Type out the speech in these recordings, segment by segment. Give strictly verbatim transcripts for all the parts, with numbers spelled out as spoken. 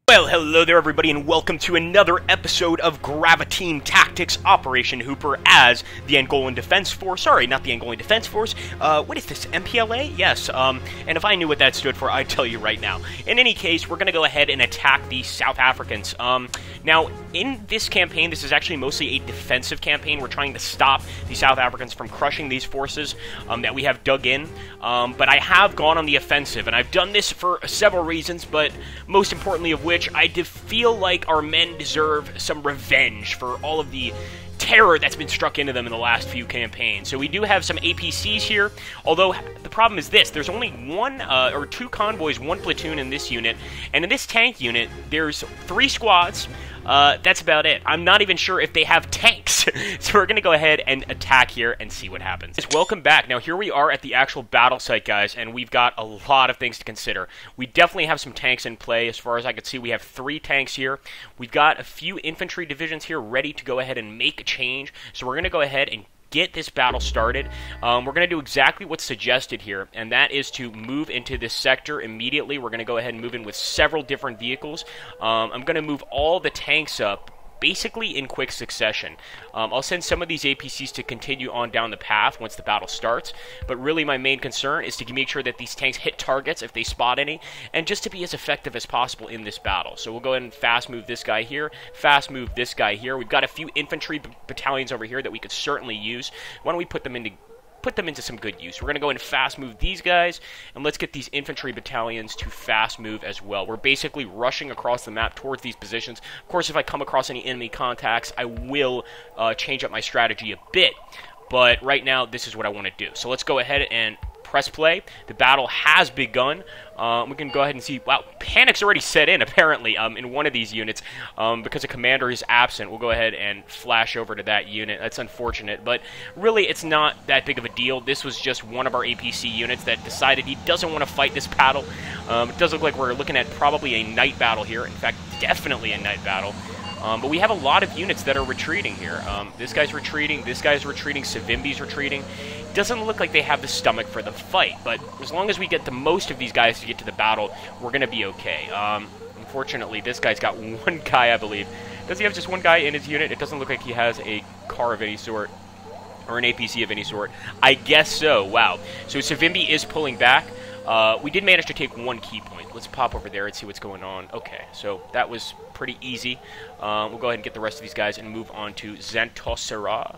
Well, hello there everybody, and welcome to another episode of Graviteam Tactics Operation Hooper as the Angolan Defense Force. Sorry, not the Angolan Defense Force. Uh, what is this, M P L A? Yes, um, and if I knew what that stood for, I'd tell you right now. In any case, we're going to go ahead and attack the South Africans. Um, now, in this campaign, this is actually mostly a defensive campaign. We're trying to stop the South Africans from crushing these forces um, that we have dug in. Um, but I have gone on the offensive, and I've done this for several reasons, but most importantly of which, I do feel like our men deserve some revenge for all of the terror that's been struck into them in the last few campaigns. So we do have some A P Cs here, although the problem is this: there's only one uh, or two convoys, one platoon in this unit, and in this tank unit, there's three squads. Uh, that's about it. I'm not even sure if they have tanks. So we're going to go ahead and attack here and see what happens. Welcome back. Now here we are at the actual battle site, guys, and we've got a lot of things to consider. We definitely have some tanks in play. As far as I can see, we have three tanks here. We've got a few infantry divisions here ready to go ahead and make a change. So we're going to go ahead and get this battle started. Um, we're going to do exactly what's suggested here, and that is to move into this sector immediately. We're going to go ahead and move in with several different vehicles. Um, I'm going to move all the tanks up basically in quick succession. Um, I'll send some of these A P Cs to continue on down the path once the battle starts, but really my main concern is to make sure that these tanks hit targets if they spot any, and just to be as effective as possible in this battle. So we'll go ahead and fast move this guy here, fast move this guy here. We've got a few infantry battalions over here that we could certainly use. Why don't we put them into put them into some good use. We're going to go ahead and fast move these guys, and let's get these infantry battalions to fast move as well. We're basically rushing across the map towards these positions. Of course, if I come across any enemy contacts, I will uh, change up my strategy a bit, but right now, this is what I want to do. So let's go ahead and press play. The battle has begun. Um, we can go ahead and see, wow, panic's already set in, apparently, um, in one of these units, um, because a commander is absent. We'll go ahead and flash over to that unit. That's unfortunate, but really, it's not that big of a deal. This was just one of our A P C units that decided he doesn't want to fight this battle. Um, it does look like we're looking at probably a night battle here. In fact, definitely a night battle. Um, but we have a lot of units that are retreating here. Um, this guy's retreating, this guy's retreating, Savimbi's retreating. Doesn't look like they have the stomach for the fight, but as long as we get the most of these guys to get to the battle, we're going to be okay. Um, unfortunately, this guy's got one guy, I believe. Does he have just one guy in his unit? It doesn't look like he has a car of any sort, or an A P C of any sort. I guess so. Wow. So Savimbi is pulling back. Uh, we did manage to take one key point. Let's pop over there and see what's going on. Okay, so that was pretty easy. Um, we'll go ahead and get the rest of these guys and move on to Zentosera.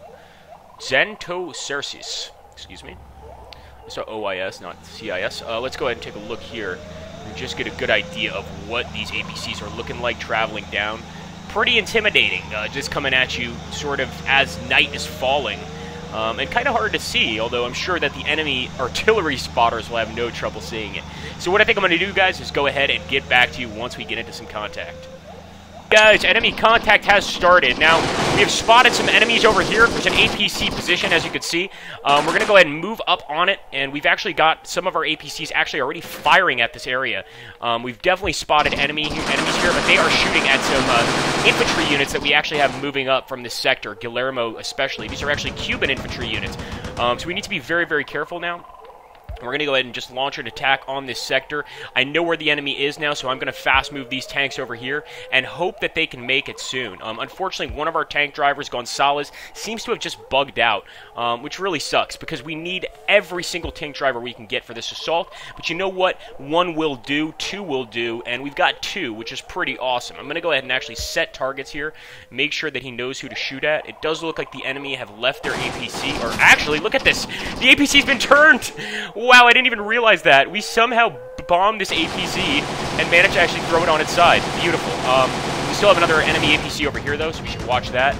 Zentocersis. Excuse me. So O I S, not C I S. Uh, let's go ahead and take a look here and just get a good idea of what these A P Cs are looking like traveling down. Pretty intimidating, uh, just coming at you sort of as night is falling. Um, and kind of hard to see, although I'm sure that the enemy artillery spotters will have no trouble seeing it. So what I think I'm going to do, guys, is go ahead and get back to you once we get into some contact. Guys, enemy contact has started. Now, we have spotted some enemies over here. There's an A P C position, as you can see. Um, we're going to go ahead and move up on it, and we've actually got some of our A P Cs actually already firing at this area. Um, we've definitely spotted enemy enemies here, but they are shooting at some uh, infantry units that we actually have moving up from this sector, Guillermo especially. These are actually Cuban infantry units. Um, so we need to be very, very careful now. We're going to go ahead and just launch an attack on this sector. I know where the enemy is now, so I'm going to fast move these tanks over here and hope that they can make it soon. Um, unfortunately, one of our tank drivers, Gonzalez, seems to have just bugged out, um, which really sucks because we need every single tank driver we can get for this assault. But you know what? One will do, two will do, and we've got two, which is pretty awesome. I'm going to go ahead and actually set targets here, make sure that he knows who to shoot at. It does look like the enemy have left their A P C, or actually, look at this! The A P C's been turned! Wow, I didn't even realize that. We somehow bombed this A P C and managed to actually throw it on its side. Beautiful. Um, we still have another enemy A P C over here, though, so we should watch that.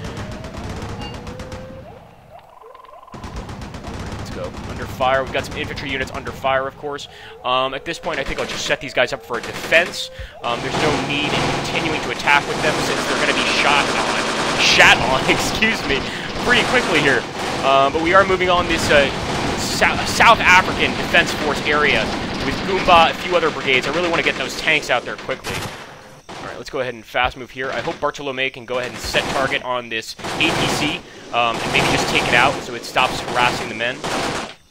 Let's go. Under fire. We've got some infantry units under fire, of course. Um, at this point, I think I'll just set these guys up for a defense. Um, there's no need in continuing to attack with them since they're going to be shot on. Shat on, excuse me, pretty quickly here. Um, but we are moving on this uh, South African Defense Force area with Goomba, a few other brigades. I really want to get those tanks out there quickly. All right, let's go ahead and fast move here. I hope Bartolome can go ahead and set target on this A P C um, and maybe just take it out so it stops harassing the men.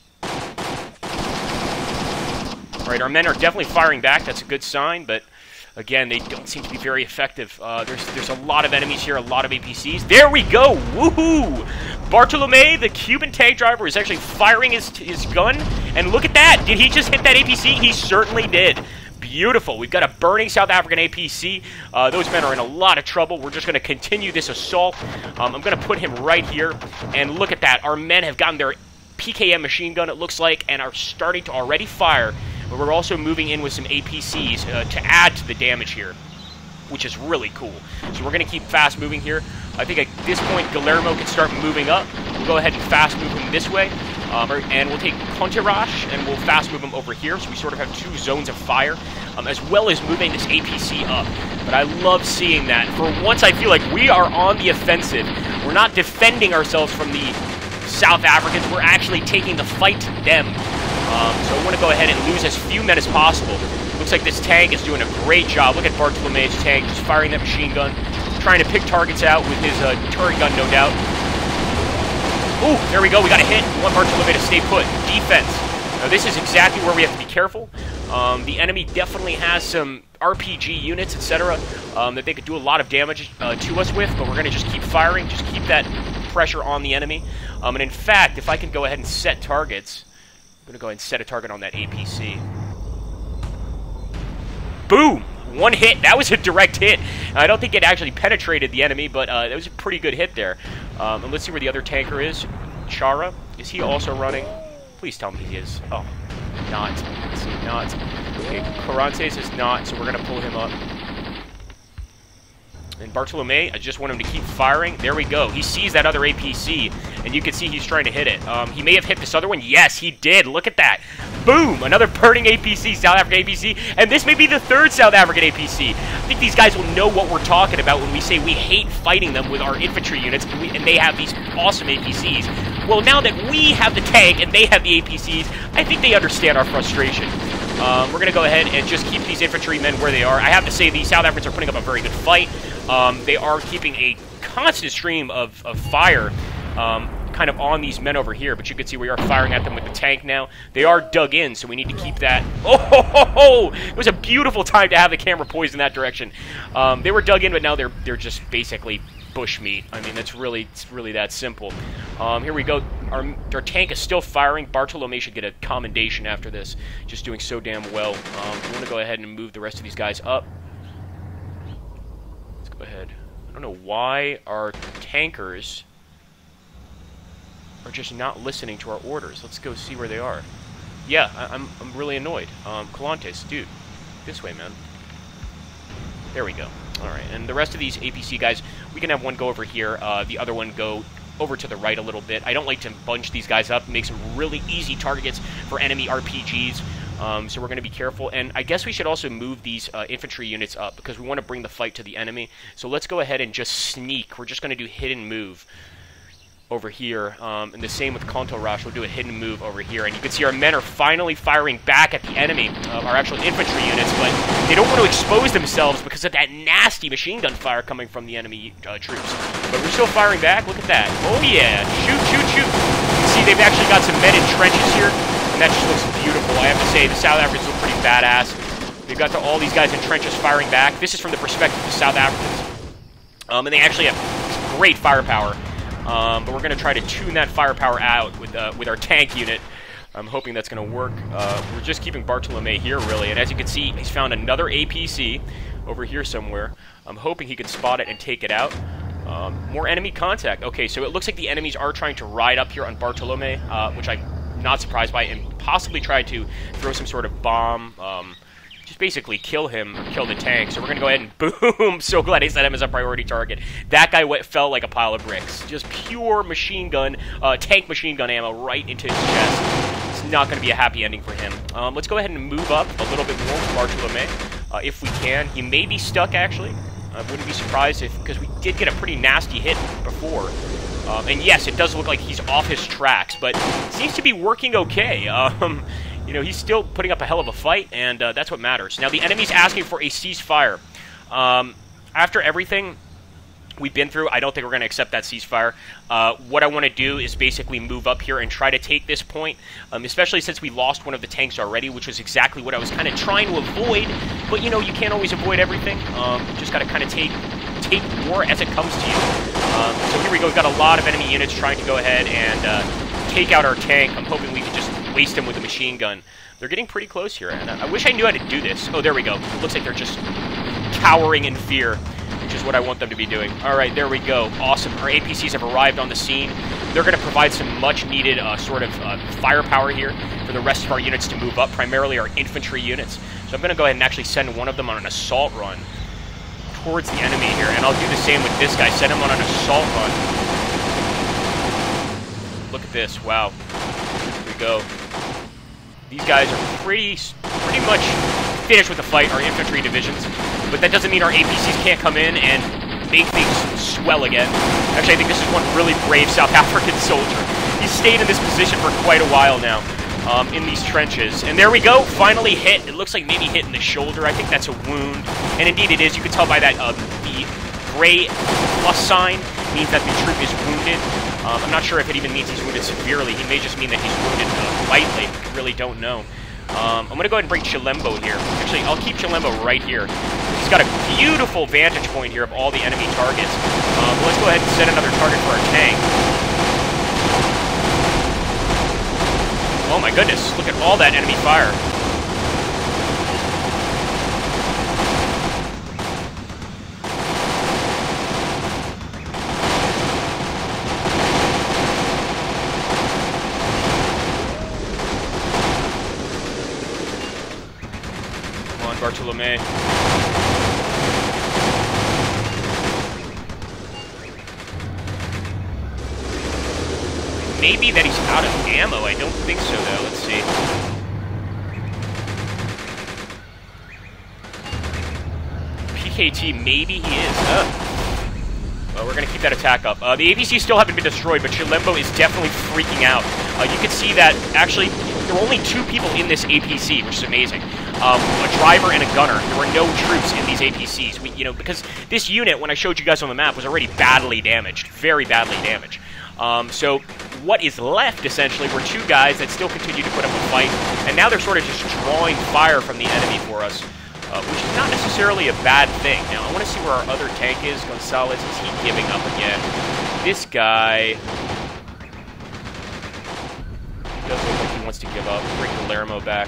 All right, our men are definitely firing back. That's a good sign, but Again, they don't seem to be very effective. Uh, there's there's a lot of enemies here, a lot of A P Cs. There we go! Woohoo! Bartolome, the Cuban tank driver, is actually firing his, his gun. And look at that! Did he just hit that A P C? He certainly did. Beautiful. We've got a burning South African A P C. Uh, those men are in a lot of trouble. We're just going to continue this assault. Um, I'm going to put him right here. And look at that. Our men have gotten their P K M machine gun, it looks like, and are starting to already fire. But we're also moving in with some A P Cs uh, to add to the damage here, which is really cool. So we're going to keep fast moving here. I think at this point, Guillermo can start moving up. We'll go ahead and fast move him this way. Um, and we'll take Conterash and we'll fast move him over here. So we sort of have two zones of fire, um, as well as moving this A P C up. But I love seeing that. For once, I feel like we are on the offensive. We're not defending ourselves from the South Africans. We're actually taking the fight to them. Um, so I want to go ahead and lose as few men as possible. Looks like this tank is doing a great job. Look at Bartolome's tank, just firing that machine gun, trying to pick targets out with his uh, turret gun, no doubt. Ooh, there we go. We got a hit. We want Bartolome to stay put. Defense. Now, this is exactly where we have to be careful. Um, the enemy definitely has some R P G units, et cetera, um, that they could do a lot of damage uh, to us with, but we're going to just keep firing, just keep that pressure on the enemy. Um, and in fact, if I can go ahead and set targets, I'm going to go ahead and set a target on that A P C. Boom! One hit. That was a direct hit. I don't think it actually penetrated the enemy, but uh, that was a pretty good hit there. Um, and let's see where the other tanker is. Chara. Is he also running? Please tell me he is. Oh, not. Let's see, not. Okay, Carantes is not, so we're going to pull him up. And Bartolome, I just want him to keep firing. There we go. He sees that other A P C, and you can see he's trying to hit it. Um, he may have hit this other one. Yes, he did. Look at that. Boom! Another burning A P C, South African A P C, and this may be the third South African A P C. I think these guys will know what we're talking about when we say we hate fighting them with our infantry units, and, we, and they have these awesome A P Cs. Well, now that we have the tank and they have the A P Cs, I think they understand our frustration. Um, we're going to go ahead and just keep these infantrymen where they are. I have to say, these South Africans are putting up a very good fight. Um, they are keeping a constant stream of, of fire um, kind of on these men over here, but you can see we are firing at them with the tank now. They are dug in, so we need to keep that. Oh, ho, ho, ho! It was a beautiful time to have the camera poised in that direction. Um, they were dug in, but now they're they're just basically bushmeat. I mean, that's really it's really that simple. Um, here we go. Our, our tank is still firing. Bartolome should get a commendation after this. Just doing so damn well. Um, we want to go ahead and move the rest of these guys up. Let's go ahead. I don't know why our tankers are just not listening to our orders. Let's go see where they are. Yeah, I, I'm, I'm really annoyed. Um, Calantes, dude. This way, man. There we go. Alright, and the rest of these A P C guys, we can have one go over here, uh, the other one go over to the right a little bit. I don't like to bunch these guys up, make some really easy targets for enemy R P Gs, um, so we're going to be careful. And I guess we should also move these uh, infantry units up, because we want to bring the fight to the enemy. So let's go ahead and just sneak. We're just going to do hidden move over here, um, and the same with Conto Rush. We'll do a hidden move over here, and you can see our men are finally firing back at the enemy, uh, our actual infantry units, but they don't want to expose themselves because of that nasty machine gun fire coming from the enemy uh, troops. But we're still firing back. Look at that. Oh yeah, shoot, shoot, shoot. You can see they've actually got some men in trenches here, and that just looks beautiful. I have to say, the South Africans look pretty badass. They've got to all these guys in trenches firing back. This is from the perspective of South Africans, um, and they actually have great firepower. Um, but we're going to try to tune that firepower out with uh, with our tank unit. I'm hoping that's going to work. Uh, we're just keeping Bartolome here, really. And as you can see, he's found another A P C over here somewhere. I'm hoping he can spot it and take it out. Um, more enemy contact. Okay, so it looks like the enemies are trying to ride up here on Bartolome, uh, which I'm not surprised by, and possibly try to throw some sort of bomb. Um, Just basically kill him, kill the tank. So we're going to go ahead and boom. So glad I set him as a priority target. That guy went, fell like a pile of bricks. Just pure machine gun, uh, tank machine gun ammo right into his chest. It's not going to be a happy ending for him. Um, let's go ahead and move up a little bit more with Bartolome, uh, if we can. He may be stuck, actually. I wouldn't be surprised if, because we did get a pretty nasty hit before. Um, and yes, it does look like he's off his tracks, but seems to be working okay. Um... You know, he's still putting up a hell of a fight, and uh, that's what matters. Now, the enemy's asking for a ceasefire. Um, after everything, we've been through. I don't think we're going to accept that ceasefire. Uh, what I want to do is basically move up here and try to take this point, um, especially since we lost one of the tanks already, which was exactly what I was kind of trying to avoid. But, you know, you can't always avoid everything. Um, just got to kind of take take war as it comes to you. Um, so here we go. We've got a lot of enemy units trying to go ahead and uh, take out our tank. I'm hoping we can just waste them with a machine gun. They're getting pretty close here, and I wish I knew how to do this. Oh, there we go. Looks like they're just cowering in fear, which is what I want them to be doing. All right, there we go. Awesome. Our A P Cs have arrived on the scene. They're going to provide some much-needed uh, sort of uh, firepower here for the rest of our units to move up, primarily our infantry units. So I'm going to go ahead and actually send one of them on an assault run towards the enemy here, and I'll do the same with this guy. Send him on an assault run. Look at this. Wow. Here we go. These guys are pretty, pretty much finished with the fight, our infantry divisions. But that doesn't mean our A P Cs can't come in and make things swell again. Actually, I think this is one really brave South African soldier. He's stayed in this position for quite a while now, um, in these trenches. And there we go, finally hit. It looks like maybe hit in the shoulder. I think that's a wound. And indeed it is. You can tell by that uh, the gray plus sign means that the troop is wounded. Um, I'm not sure if it even means he's wounded severely. He may just mean that he's wounded uh, lightly. I really don't know. Um, I'm going to go ahead and bring Chilembo here. Actually, I'll keep Chilembo right here. He's got a beautiful vantage point here of all the enemy targets. Um, let's go ahead and set another target for our tank. Oh my goodness, look at all that enemy fire. Bartolome. Maybe that he's out of ammo. I don't think so, though. Let's see. P K T, maybe he is. Uh, well, we're going to keep that attack up. Uh, the A P Cs still haven't been destroyed, but Chilembo is definitely freaking out. Uh, you can see that, actually, there were only two people in this A P C, which is amazing. Um, a driver and a gunner. There were no troops in these A P Cs. We, you know, because this unit, when I showed you guys on the map, was already badly damaged, very badly damaged. Um, so what is left, essentially, were two guys that still continue to put up a fight, and now they're sort of just drawing fire from the enemy for us, uh, which is not necessarily a bad thing. Now, I want to see where our other tank is. Gonzalez, is he giving up again? This guy does look like he wants to give up. Bring Palermo back.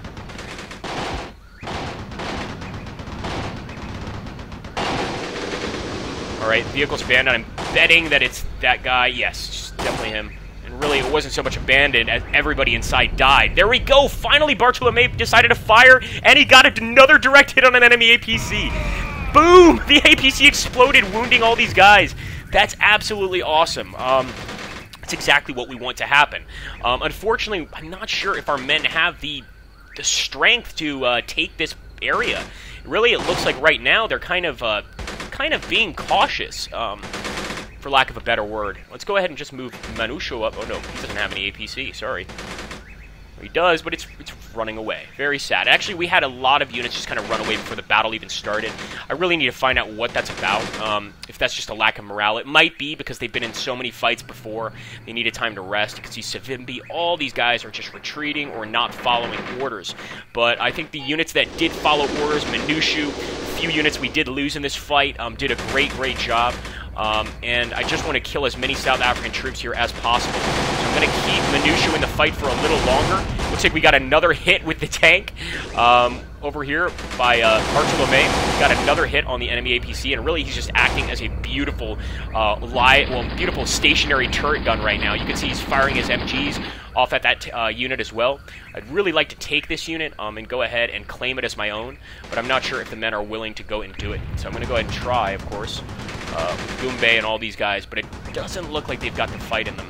Alright, vehicle's abandoned. I'm betting that it's that guy. Yes, definitely him. And really, it wasn't so much abandoned as everybody inside died. There we go! Finally, Bartolome decided to fire, and he got another direct hit on an enemy A P C. Boom! The A P C exploded, wounding all these guys. That's absolutely awesome. Um, that's exactly what we want to happen. Um, unfortunately, I'm not sure if our men have the, the strength to uh, take this area. Really, it looks like right now they're kind of... Uh, kind of being cautious, um, for lack of a better word. Let's go ahead and just move Manusho up. Oh no, he doesn't have any A P C, sorry. He does, but it's it's running away. Very sad. Actually, we had a lot of units just kind of run away before the battle even started. I really need to find out what that's about. Um, if that's just a lack of morale. It might be because they've been in so many fights before. They needed time to rest. You can see Savimbi. All these guys are just retreating or not following orders. But I think the units that did follow orders, Manushu, few units we did lose in this fight, um, did a great, great job. Um, and I just want to kill as many South African troops here as possible. So I'm going to keep Manushu in the fight for a little longer. Looks like we got another hit with the tank um, over here by uh, Bartolome. Got another hit on the enemy A P C, and really he's just acting as a beautiful, uh, li well, beautiful stationary turret gun right now. You can see he's firing his M Gs off at that uh, unit as well. I'd really like to take this unit um, and go ahead and claim it as my own, but I'm not sure if the men are willing to go and do it. So I'm going to go ahead and try, of course, uh, with Goombay and all these guys, but it doesn't look like they've got the fight in them.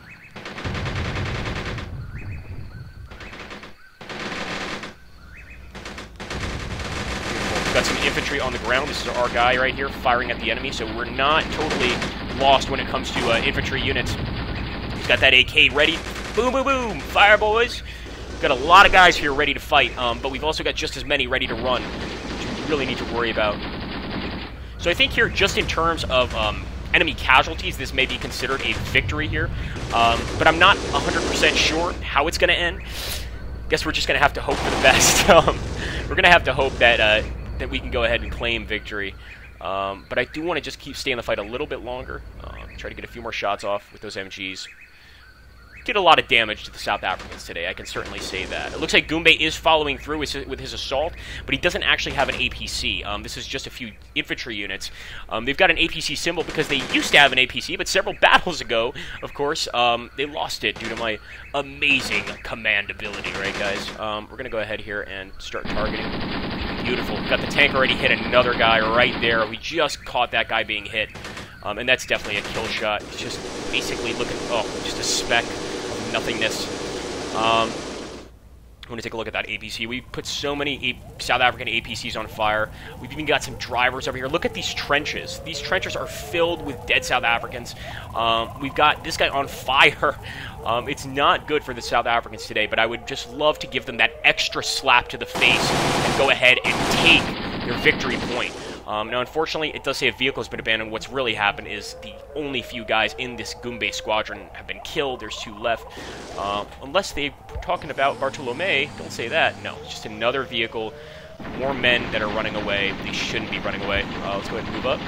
We've got some infantry on the ground. This is our guy right here firing at the enemy, so we're not totally lost when it comes to uh, infantry units. He's got that A K ready. Boom, boom, boom. Fire, boys. We've got a lot of guys here ready to fight, um, but we've also got just as many ready to run, which we really need to worry about. So I think here, just in terms of um, enemy casualties, this may be considered a victory here. Um, but I'm not one hundred percent sure how it's going to end. Guess we're just going to have to hope for the best. um, we're going to have to hope that uh, that we can go ahead and claim victory. Um, but I do want to just keep staying in the fight a little bit longer. Uh, try to get a few more shots off with those M Gs. Did a lot of damage to the South Africans today, I can certainly say that. It looks like Goombay is following through with his, with his assault, but he doesn't actually have an A P C. Um, this is just a few infantry units. Um, they've got an A P C symbol because they used to have an A P C, but several battles ago, of course, um, they lost it due to my amazing command ability, right, guys? Um, we're going to go ahead here and start targeting. Beautiful. Got the tank already hit another guy right there. We just caught that guy being hit, um, and that's definitely a kill shot. It's just basically looking, oh, just a speck nothingness. Um, I want to take a look at that A P C. We put so many a South African A P Cs on fire. We've even got some drivers over here. Look at these trenches. These trenches are filled with dead South Africans. Um, we've got this guy on fire. Um, it's not good for the South Africans today, but I would just love to give them that extra slap to the face and go ahead and take their victory point. Um, now, unfortunately, it does say a vehicle has been abandoned. What's really happened is the only few guys in this Goombay squadron have been killed. There's two left. Uh, unless they're talking about Bartolome, don't say that. No, it's just another vehicle. More men that are running away. They shouldn't be running away. Uh, let's go ahead and move up.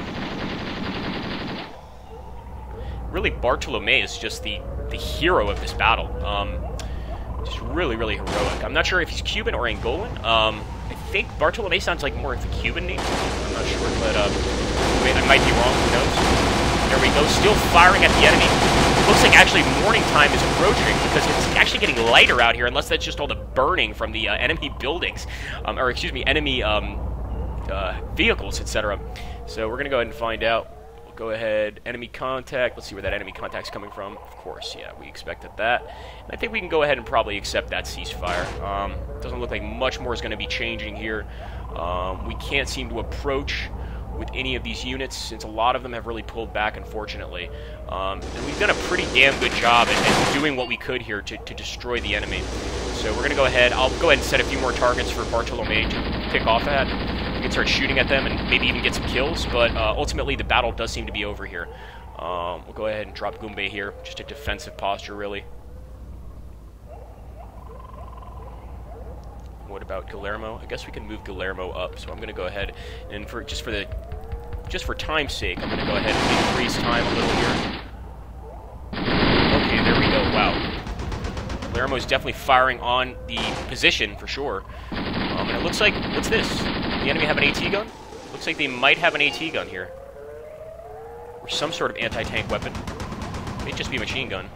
Really, Bartolome is just the, the hero of this battle. Um, just really, really heroic. I'm not sure if he's Cuban or Angolan. Um... I think Bartolome sounds like more of a Cuban name. I'm not sure, but uh, wait, I might be wrong. Who knows? There we go. Still firing at the enemy. Looks like actually morning time is approaching because it's actually getting lighter out here, unless that's just all the burning from the uh, enemy buildings, um, or excuse me, enemy um, uh, vehicles, et cetera. So we're gonna go ahead and find out. We'll go ahead. Enemy contact. Let's see where that enemy contact's coming from. Of course, yeah, we expected that. And I think we can go ahead and probably accept that ceasefire. Um, doesn't look like much more is going to be changing here. Um, we can't seem to approach with any of these units since a lot of them have really pulled back, unfortunately. Um, and we've done a pretty damn good job at, at doing what we could here to, to destroy the enemy. So we're going to go ahead. I'll go ahead and set a few more targets for Bartolome to pick off at. We can start shooting at them and maybe even get some kills, but uh, ultimately the battle does seem to be over here. Um, we'll go ahead and drop Goombay here. Just a defensive posture, really. What about Guillermo? I guess we can move Guillermo up, so I'm going to go ahead and for just for the just for time's sake, I'm going to go ahead and increase time a little here. Okay, there we go. Wow. Guillermo is definitely firing on the position for sure. Um, and it looks like, what's this? The enemy have an AT gun? Looks like they might have an AT gun here. Or some sort of anti-tank weapon. It may just be a machine gun.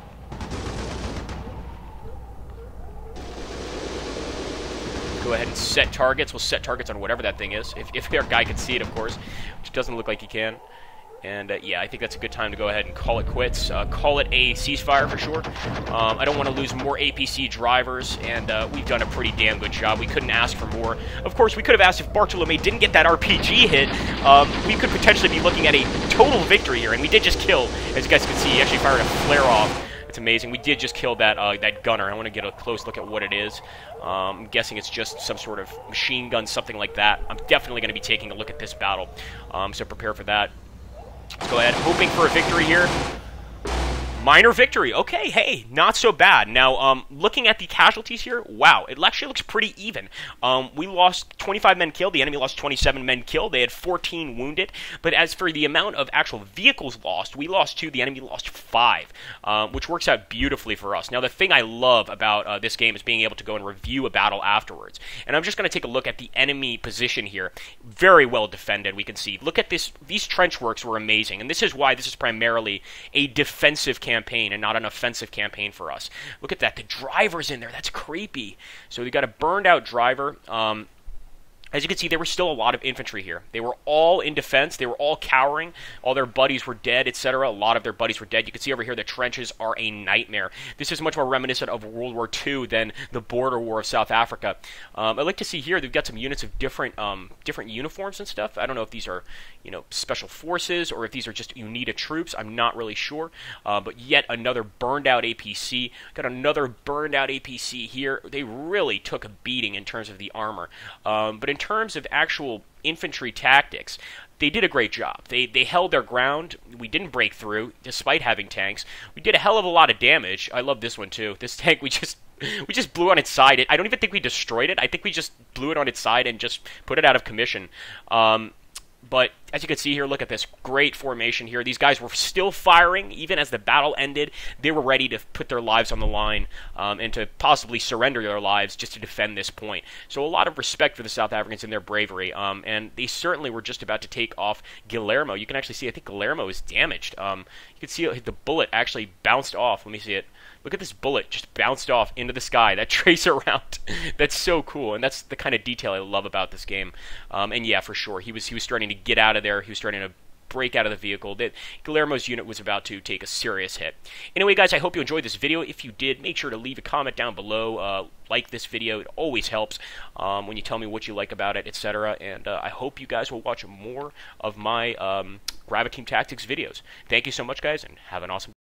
Go ahead and set targets. We'll set targets on whatever that thing is. If, if our guy can see it, of course. Which doesn't look like he can. And, uh, yeah, I think that's a good time to go ahead and call it quits. Uh, call it a ceasefire for sure. Um, I don't want to lose more A P C drivers, and uh, we've done a pretty damn good job. We couldn't ask for more. Of course, we could have asked if Bartolome didn't get that R P G hit. Um, we could potentially be looking at a total victory here, and we did just kill. As you guys can see, he actually fired a flare-off. It's amazing. We did just kill that uh, that gunner. I want to get a close look at what it is. Um, I'm guessing it's just some sort of machine gun, something like that. I'm definitely going to be taking a look at this battle, um, so prepare for that. Let's go ahead, hoping for a victory here. Minor victory. Okay, hey, not so bad. Now, um, looking at the casualties here, wow, it actually looks pretty even. Um, we lost twenty-five men killed. The enemy lost twenty-seven men killed. They had fourteen wounded. But as for the amount of actual vehicles lost, we lost two. The enemy lost five, um, which works out beautifully for us. Now, the thing I love about uh, this game is being able to go and review a battle afterwards. And I'm just going to take a look at the enemy position here. Very well defended, we can see. Look at this. These trench works were amazing. And this is why this is primarily a defensive campaign. campaign and not an offensive campaign for us. Look at that. The driver's in there. That's creepy. So we got a burned out driver. Um, As you can see, there was still a lot of infantry here. They were all in defense. They were all cowering. All their buddies were dead, et cetera. A lot of their buddies were dead. You can see over here the trenches are a nightmare. This is much more reminiscent of World War Two than the border war of South Africa. Um, I'd like to see here they've got some units of different um, different uniforms and stuff. I don't know if these are, you know, special forces or if these are just UNITA troops. I'm not really sure. Uh, but yet another burned out A P C. Got another burned out A P C here. They really took a beating in terms of the armor. Um, but in terms of actual infantry tactics, they did a great job. They they held their ground. We didn't break through, despite having tanks. We did a hell of a lot of damage. I love this one, too. This tank, we just we just blew on its side. I don't even think we destroyed it. I think we just blew it on its side and just put it out of commission. Um, but as you can see here, look at this great formation here. These guys were still firing even as the battle ended. They were ready to put their lives on the line um, and to possibly surrender their lives just to defend this point. So a lot of respect for the South Africans and their bravery. Um, and they certainly were just about to take off Guillermo. You can actually see, I think Guillermo is damaged. Um, you can see the bullet actually bounced off. Let me see it. Look at this bullet just bounced off into the sky. That tracer round. That's so cool, and that's the kind of detail I love about this game. Um, and yeah, for sure, he was he was starting to get out of there. He was starting to break out of the vehicle. That Guillermo's unit was about to take a serious hit. Anyway, guys, I hope you enjoyed this video. If you did, make sure to leave a comment down below. Uh, like this video. It always helps um, when you tell me what you like about it, et cetera. And uh, I hope you guys will watch more of my um, Graviteam Tactics videos. Thank you so much, guys, and have an awesome